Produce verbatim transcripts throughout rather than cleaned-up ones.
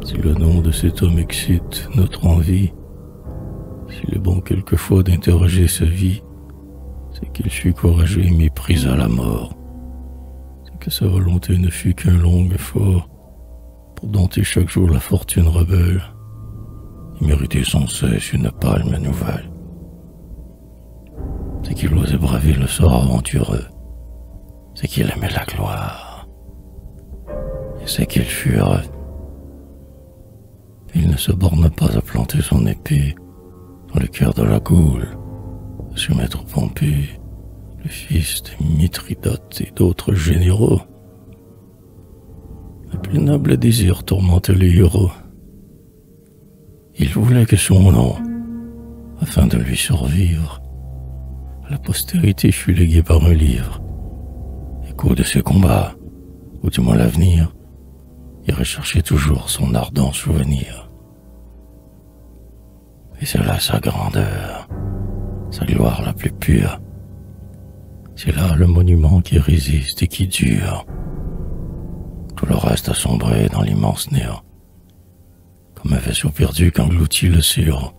Si le nom de cet homme excite notre envie, s'il est bon quelquefois d'interroger sa vie, c'est qu'il fut courageux et méprisa la mort. C'est que sa volonté ne fut qu'un long effort pour dompter chaque jour la fortune rebelle et mériter sans cesse une palme nouvelle. C'est qu'il osait braver le sort aventureux, c'est qu'il aimait la gloire, et c'est qu'il fut heureux. Il ne se borna pas à planter son épée dans le cœur de la Gaule, à soumettre Pompée, le fils de Mithridate et d'autres généraux. Le plus noble désir tourmentait les héros. Il voulait que son nom, afin de lui survivre, à la postérité fût légué par un livre. Écho de ses combats, ou du moins l'avenir, il recherchait toujours son ardent souvenir. Et c'est là sa grandeur, sa gloire la plus pure. C'est là le monument qui résiste et qui dure. Tout le reste a sombré dans l'immense néant, comme un vaisseau perdu qu'engloutit l'océan.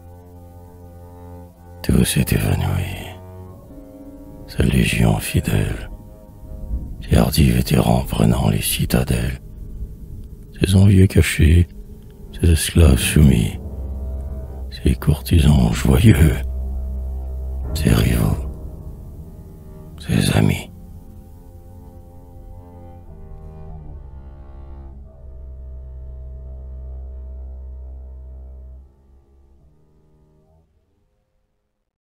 Tout s'est évanoui. Sa légion fidèle, ses hardis vétérans prenant les citadelles, ses envieux cachés, ses esclaves soumis, ses courtisans joyeux, ses rivaux, ses amis.